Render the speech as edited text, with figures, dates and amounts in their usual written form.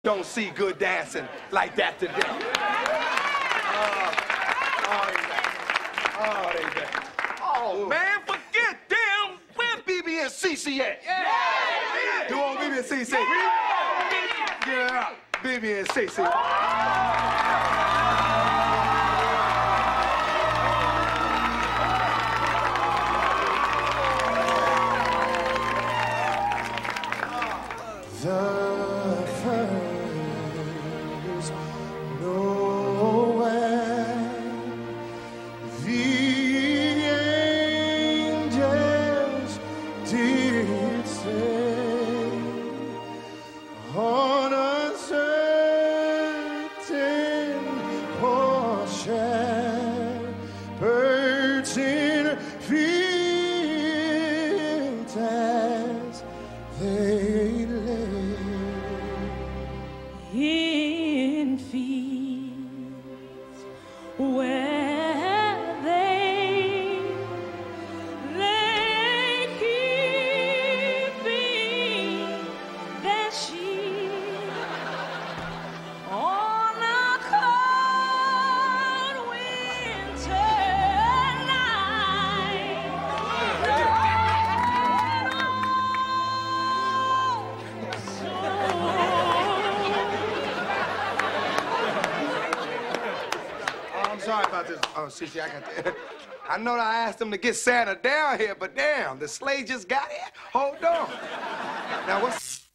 Don't see good dancing like that today. Oh, man, forget them. Where BB and CC at? Yeah. You want BB and CC? Yeah, BB and CC. The first nowhere, the angels did say, on a certain poor shepherds in fields as they lay. In fields where they lay keeping their sheep on a cold winter night. I'm sorry about this. Oh, CC, I got that. I know that I asked them to get Santa down here, but damn, the sleigh just got here. Hold on. Now, what's...